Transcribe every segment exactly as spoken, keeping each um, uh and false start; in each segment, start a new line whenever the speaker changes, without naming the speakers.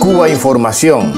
Cuba Información.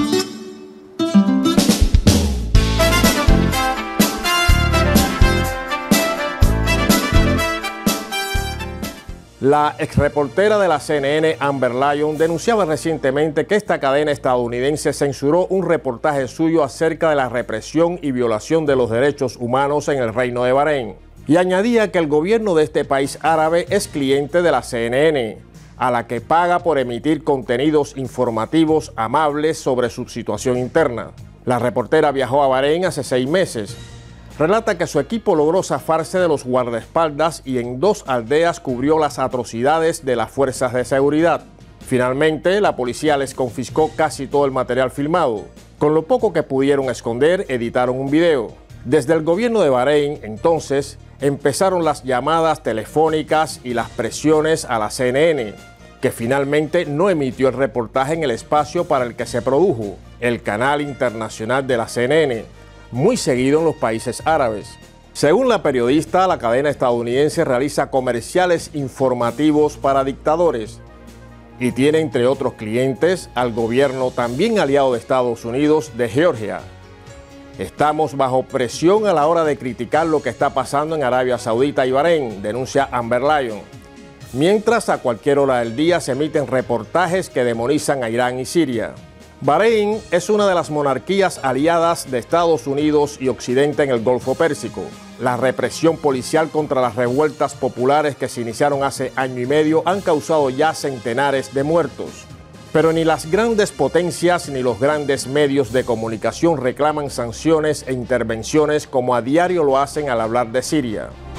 La exreportera de la C N N, Amber Lyon, denunciaba recientemente que esta cadena estadounidense censuró un reportaje suyo acerca de la represión y violación de los derechos humanos en el Reino de Bahrein. Y añadía que el gobierno de este país árabe es cliente de la C N N, a la que paga por emitir contenidos informativos amables sobre su situación interna. La reportera viajó a Bahrein hace seis meses. Relata que su equipo logró zafarse de los guardaespaldas y en dos aldeas cubrió las atrocidades de las fuerzas de seguridad. Finalmente, la policía les confiscó casi todo el material filmado. Con lo poco que pudieron esconder, editaron un video. Desde el gobierno de Bahrein, entonces, empezaron las llamadas telefónicas y las presiones a la C N N, que finalmente no emitió el reportaje en el espacio para el que se produjo, el canal internacional de la C N N. Muy seguido en los países árabes. Según la periodista, la cadena estadounidense realiza comerciales informativos para dictadores y tiene entre otros clientes al gobierno también aliado de Estados Unidos de Georgia. Estamos bajo presión a la hora de criticar lo que está pasando en Arabia Saudita y Bahrein, denuncia Amber Lyon. Mientras a cualquier hora del día se emiten reportajes que demonizan a Irán y Siria. Bahrein es una de las monarquías aliadas de Estados Unidos y Occidente en el Golfo Pérsico. La represión policial contra las revueltas populares que se iniciaron hace año y medio han causado ya centenares de muertos. Pero ni las grandes potencias ni los grandes medios de comunicación reclaman sanciones e intervenciones como a diario lo hacen al hablar de Siria.